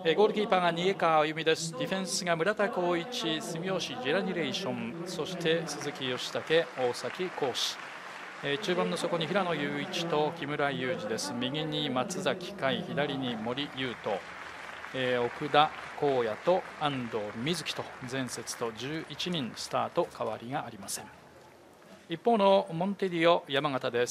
ゴールキーパーが逃川歩美です。ディフェンスが村田光一、住吉ジェラニレーション、そして鈴木義武、大崎浩志。中盤の底に平野雄一と木村雄二です。右に松崎海、左に森優斗、奥田光也と安藤瑞樹と前節と11人スタート変わりがありません。一方のモンテディオ山形です。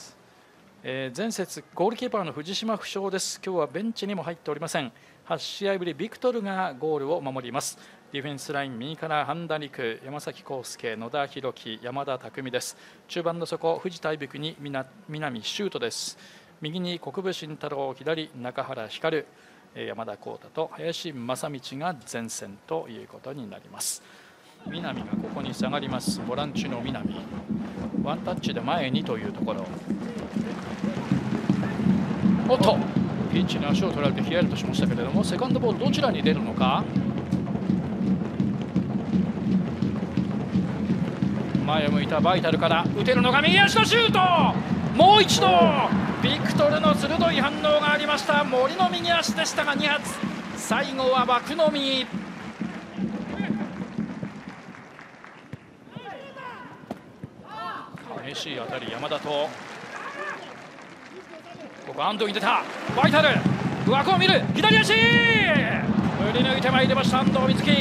前節ゴールキーパーの藤島負傷です。今日はベンチにも入っておりません。8試合ぶりビクトルがゴールを守ります。ディフェンスライン右から半田陸、山崎康介、野田弘樹、山田匠です。中盤の底藤田伊吹に南修斗です。右に国分慎太郎、左中原光、山田幸太と林正道が前線ということになります。南がここに下がります。ボランチの南、ワンタッチで前にというところ。おっとピッチに足を取られてヒヤリとしましたけれども、セカンドボールどちらに出るのか。前を向いたバイタルから打てるのが右足のシュート。もう一度ビクトルの鋭い反応がありました。森の右足でしたが2発、最後は枠の右。激しい当たり、山田とここ安藤に出たバイタル、枠を見る、左足振り抜いてまいりました安藤瑞樹。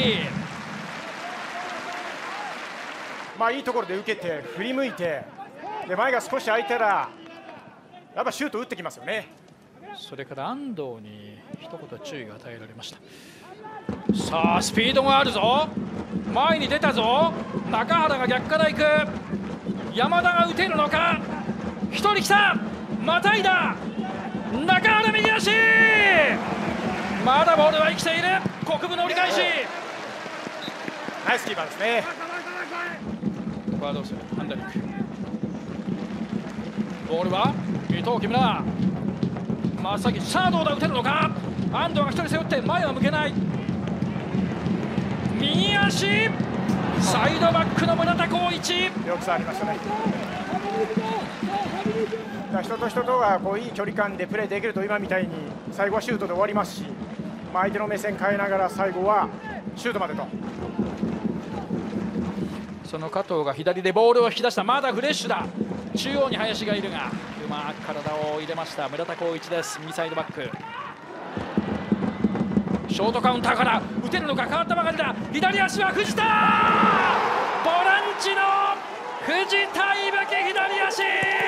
いいところで受けて振り向いて、で前が少し空いたらやっぱシュート打ってきますよね。 それから安藤に一言注意が与えられました。さあスピードがあるぞ、前に出たぞ、中原が逆から行く、山田が打てるのか、一人来た、またいだ、中原右足、まだボールは生きている、国分の折り返し、 ナイスキーパーですね。 ここはどうする、ハンダリック、ボールは伊藤木村、真っ先、さあどうだ、打てるのか、安藤が一人背負って前は向けない、右足、サイドバックの村田光一、 よく触りましたね。人と人とがいい距離感でプレーできると、今みたいに最後はシュートで終わりますし、相手の目線変えながら最後はシュートまでと。 その加藤が左でボールを引き出した、まだフレッシュだ、中央に林がいるがうまく体を入れました村田光一です。右サイドバック、ショートカウンターから打てるのか、変わったばかりだ、左足は藤田、ボランチの藤田伊吹、左足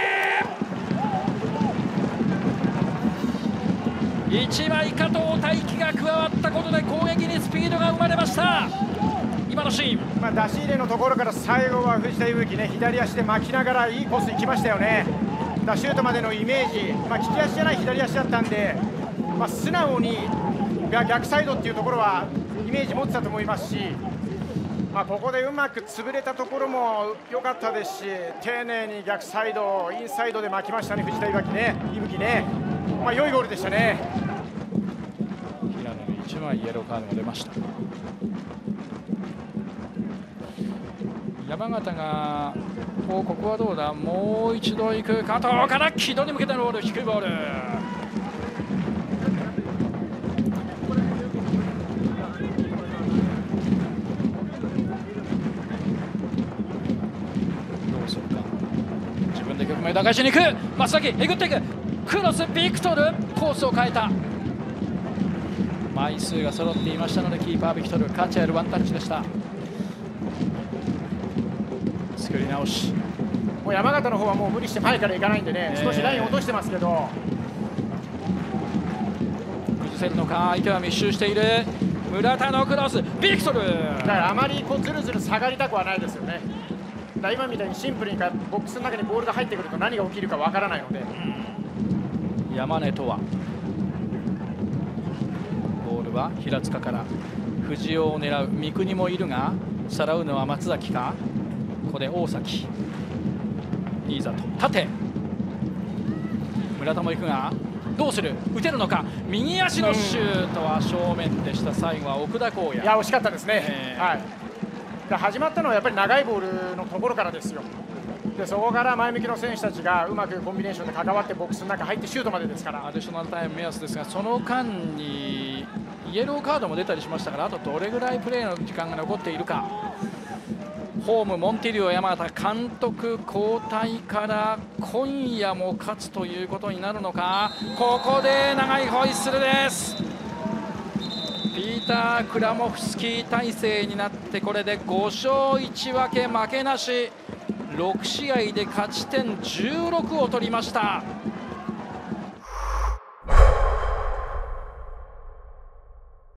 1枚加藤大輝が加わったことで攻撃にスピードが生まれました。今のシーン、 出し入れのところから最後は藤田伊吹ね、左足で巻きながらいいコースに来ましたよね。シュートまでのイメージ、利き足じゃない左足だったんで、素直に逆サイドっていうところはイメージ持ってたと思いますし、ここでうまく潰れたところも良かったですし、丁寧に逆サイド、インサイドで巻きましたね、藤田伊吹ね。良いゴールでしたね。 平野に1枚イエローカードが出ました。山形がここはどうだ、もう一度行く、加藤から木戸に向けてのボール、低いボール、どうするか、自分で局面打開しに行く、松崎えぐっていく、クロス、ビクトルコースを変えた、枚数が揃っていましたのでキーパービクトル、価値あるワンタッチでした。作り直し、 もう山形の方はもう無理して前から行かないんでね、少しライン落としてますけど、 崩せるのか、相手は密集している、村田のクロス、ビクトル、 だからあまりずるずる下がりたくはないですよね。だ今みたいにシンプルにボックスの中にボールが入ってくると何が起きるかわからないので、 山根とはボールは平塚から藤尾を狙う三國もいるが、さらうのは松崎か、ここで大崎、新里縦、村田も行くがどうする、打てるのか、右足のシュートは正面でした。最後は奥田光也、 いや惜しかったですね。始まったのはやっぱり長いボールのところからですよ。でそこから前向きの選手たちがうまくコンビネーションで関わってボックスの中入ってシュートまでですから。 アディショナルタイム目安ですが、その間にイエローカードも出たりしましたから、あとどれぐらいプレーの時間が残っているか。ホームモンティリオ山形、監督交代から今夜も勝つということになるのか。ここで長いホイッスルです。ピーター・クラモフスキー体制になって、これで5勝1分け負けなし、6試合で勝ち点16を取りました。